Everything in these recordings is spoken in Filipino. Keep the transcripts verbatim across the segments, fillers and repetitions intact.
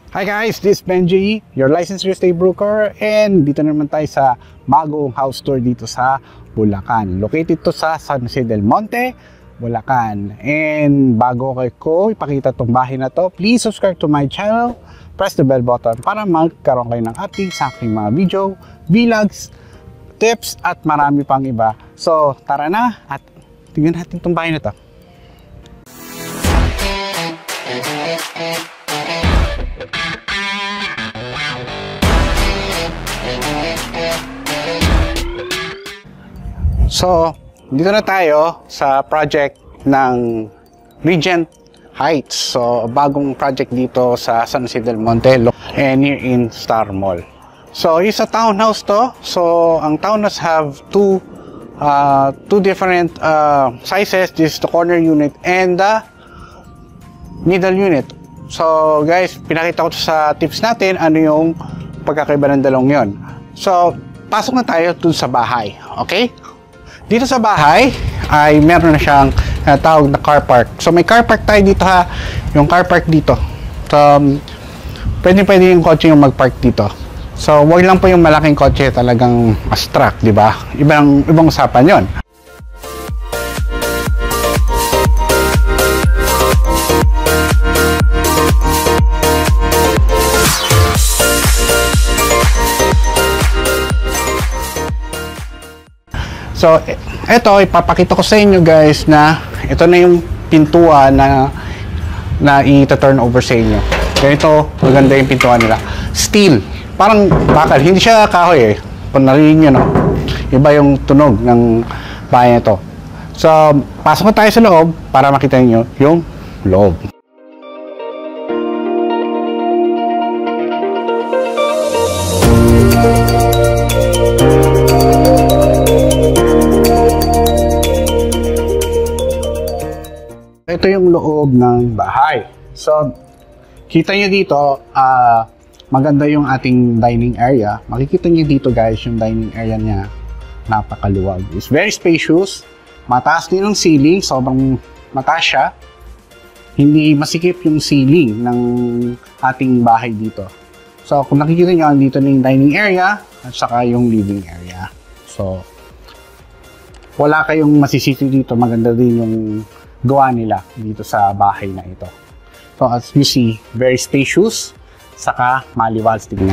Hi guys, this is Benji, your licensed real estate broker, and dito naman tayo sa bagong house tour dito sa Bulacan. Located to sa San Jose Del Monte, Bulacan. And bago ko ipakita tong bahay na to, please subscribe to my channel, press the bell button para magkaroon kayo ng update sa aking mga video, vlogs, tips at marami pang iba. So tara na at tingnan natin tong bahay na to. So, dito na tayo sa project ng Regent Heights. So, bagong project dito sa San Jose Del Monte and near in Star Mall. So, it's a townhouse to. So, ang townhouse have two uh, two different uh, sizes. This is the corner unit and the middle unit. So, guys, pinakita ko sa tips natin ano yung pagkakaiba ng dalawang yon. So, pasok na tayo dun sa bahay. Okay? Dito sa bahay ay meron na siyang uh, tawag na car park. So may car park tayo dito ha. Yung car park dito. So um, pwede pwede yung kotse yung mag-park dito. So wag lang po yung malaking kotse talagang mas truck, di ba? Ibang ibang usapan 'yon. So, ito, ipapakita ko sa inyo guys na ito na yung pintuan na na i-turn over sa inyo. Ganito, maganda yung pintuan nila. Steel. Parang bakal. Hindi siya kahoy eh. Kung narinig nyo, no? Iba yung tunog ng bahay na ito. So, pasok na tayo sa loob para makita niyo yung loob. Ito yung loob ng bahay. So, kita nyo dito, uh, maganda yung ating dining area. Makikita nyo dito guys, yung dining area niya, napakaluwag. It's very spacious. Mataas din ang ceiling, sobrang mataas siya. Hindi masikip yung ceiling ng ating bahay dito. So, kung nakikita nyo, dito na yung dining area at saka yung living area. So, wala kayong masisisi dito. Maganda din yung gawa nila dito sa bahay na ito. So as you see, very spacious, saka maliwalas tingnan.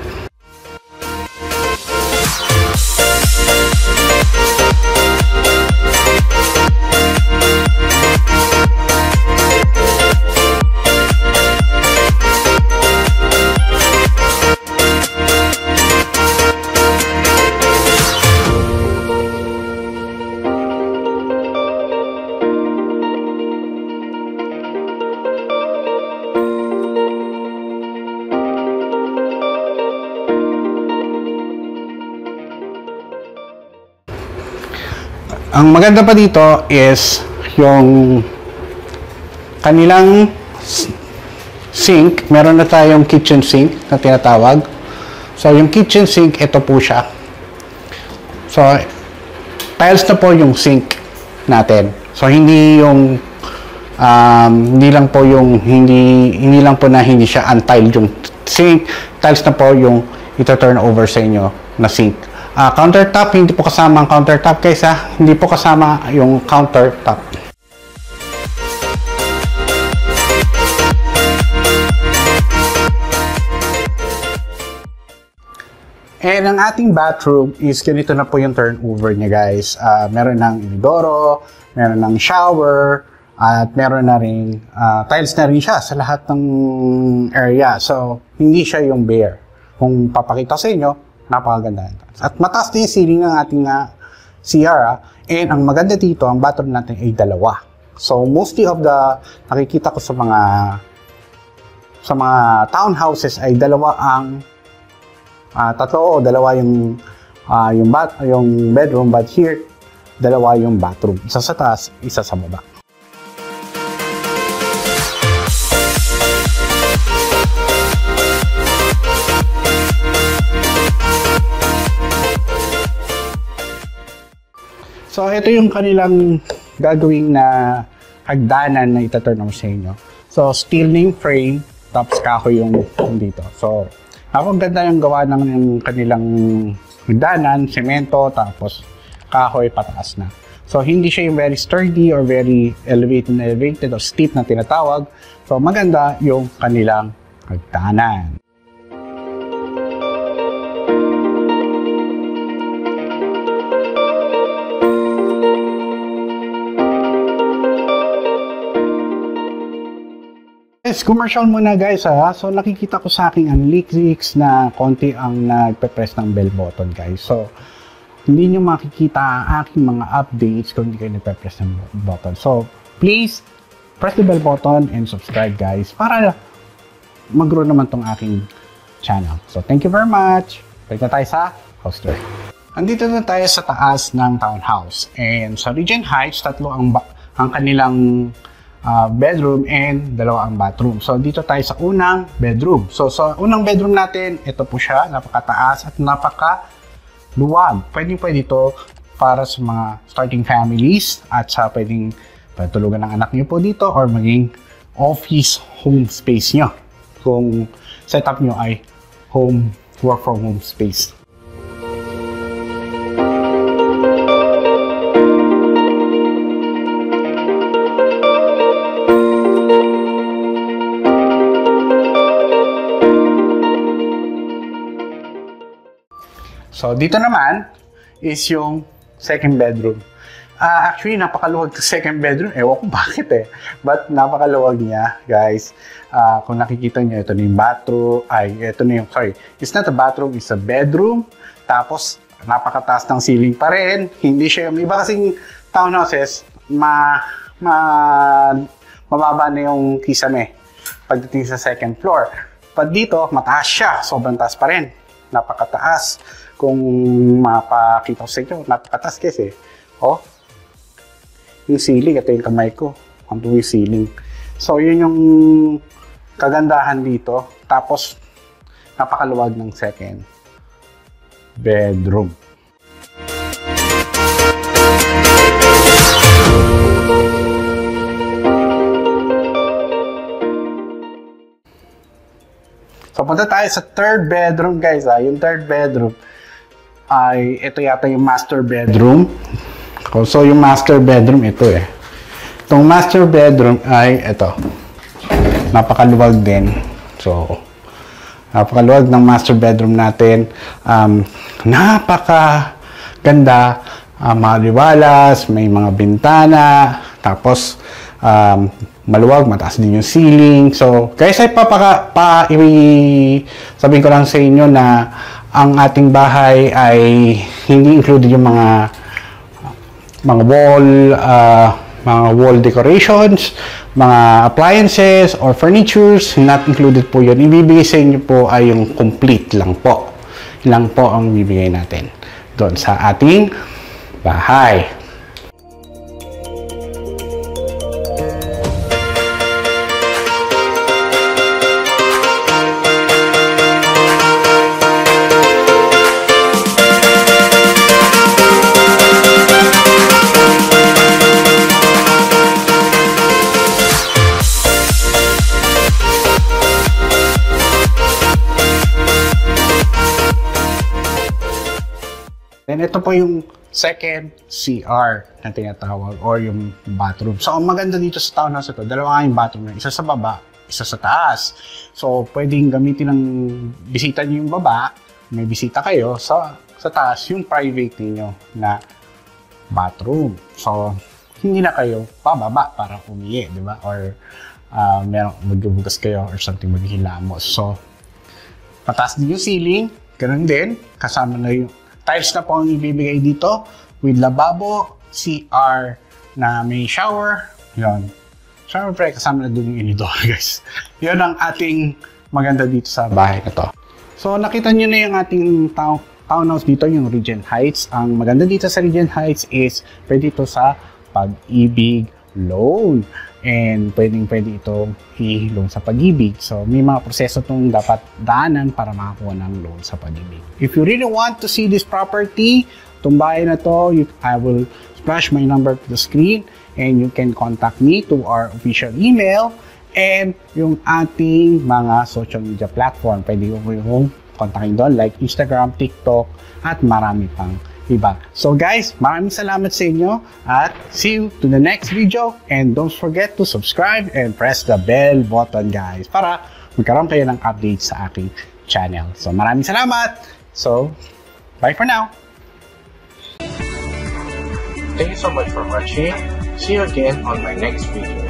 Ang maganda pa dito is yung kanilang sink. Meron na tayong kitchen sink na tinatawag. So, yung kitchen sink, ito po siya. So, tiles na po yung sink natin. So, hindi yung um, hindi lang po yung hindi hindi lang po na hindi siya untiled yung sink. Tiles na po yung ito-turn over sa inyo na sink. Uh, countertop, hindi po kasama ang countertop kaysa hindi po kasama yung countertop. And ang ating bathroom is ganito na po yung turnover niya guys. Uh, meron ng inodoro, meron ng shower, at meron na rin uh, tiles na rin siya sa lahat ng area. So, hindi siya yung bare. Kung papakita sa inyo, napakaganda. At mataas din yung ceiling ng ating uh, C R. Ah. And ang maganda dito, ang bathroom natin ay dalawa. So, mostly of the nakikita ko sa mga sa mga townhouses ay dalawa ang uh, tatlo o dalawa yung uh, yung, bath, yung bedroom, but here, dalawa yung bathroom. Isa sa taas, isa sa baba. So, ito yung kanilang gagawing na hagdanan na itaturn over sa inyo. So, steel name frame, tapos kahoy yung, yung dito. So, napakaganda yung gawa ng yung kanilang hagdanan, semento, tapos kahoy pataas na. So, hindi siya yung very sturdy or very elevated na elevated or steep na tinatawag. So, maganda yung kanilang hagdanan. Yes, commercial muna guys ha. So nakikita ko sa aking analytics na konti ang nagpe-press ng bell button guys. So hindi nyo makikita ang aking mga updates kung hindi kayo nagpe-press ng button. So please press the bell button and subscribe guys para mag-grow naman tong aking channel. So thank you very much. Balik na tayo sa house tour. Andito na tayo sa taas ng townhouse. And sa Regent Heights, tatlo ang, ang kanilang Uh, bedroom and dalawa ang bathroom. So dito tayo sa unang bedroom. So sa unang bedroom natin, ito po siya, napakataas at napakaluwag. Pwedeng pwede ito para sa mga starting families at sa pwedeng patulugan ng anak niyo po dito or maging office home space nyo kung setup nyo ay home work from home space. So, dito naman is yung second bedroom. Uh, actually, napakaluwag sa second bedroom. Ewan ko bakit eh. But napakaluwag niya, guys. Uh, kung nakikita niyo, ito na yung bathroom. Ay, ito na yung, sorry. It's not a bathroom, it's a bedroom. Tapos, napakataas ng ceiling pa rin. Hindi siya, yung iba kasing townhouses, ma, ma, mababa na yung kisame pagdating sa second floor. But dito, mataas siya. Sobrang taas pa rin. Napakataas. Kung mapakita ko sa inyo, napakataas kasi. Oh, yung ceiling, ito yung kamay ko. Ito yung ceiling. So, yun yung kagandahan dito. Tapos, napakaluwag ng second bedroom. So, punta tayo sa third bedroom, guys. Ah. Yung third bedroom ay, ito yata yung master bedroom. So, yung master bedroom, ito eh. Itong master bedroom ay, ito. Napakaluwag din. So, napakaluwag ng master bedroom natin. Um, napakaganda. Uh, maliwalas, may mga bintana. Tapos, um, maluwag, mataas din yung ceiling. So, guys, ay papaka, pa, i, sabihin ko lang sa inyo na ang ating bahay ay hindi included yung mga mga wall, uh, mga wall decorations, mga appliances or furnitures, not included po yun. Ibibigay sa inyo po ay yung complete lang po. Lang po ang bibigay natin doon sa ating bahay. Then, ito po yung second C R na tinatawag or yung bathroom. So, ang maganda dito sa townhouse ito, dalawa yung bathroom. Isa sa baba, isa sa taas. So, pwedeng gamitin ng bisita nyo yung baba, may bisita kayo, sa, sa taas yung private niyo na bathroom. So, hindi na kayo pababa para umiye, di ba? Or uh, meron magbubugas kayo or something, maghihilamos. So, mataas din yung ceiling, ganun din, kasama na yung tiles na po ang ibibigay dito with lababo, C R na may shower. Yun. Siyempre, kasama na doon yung inidor, guys. Yun ang ating maganda dito sa bahay na to. So, nakita nyo na yung ating town, townhouse dito, yung Regent Heights. Ang maganda dito sa Regent Heights is pwede ito sa Pagibig loan. And pwedeng pwede ito i-loan sa Pagibig. So, may mga proseso itong dapat daanan para makakuha ng loan sa Pagibig. If you really want to see this property, itong bahay na to, you, I will splash my number to the screen and you can contact me to our official email and yung ating mga social media platform. Pwede mo yung kontakin doon like Instagram, TikTok, at marami pang iba. So guys, maraming salamat sa inyo at see you to the next video, and don't forget to subscribe and press the bell button guys para magkaroon kayo ng update sa aking channel. So maraming salamat. So bye for now. Thank you so much for watching. See you again on my next video.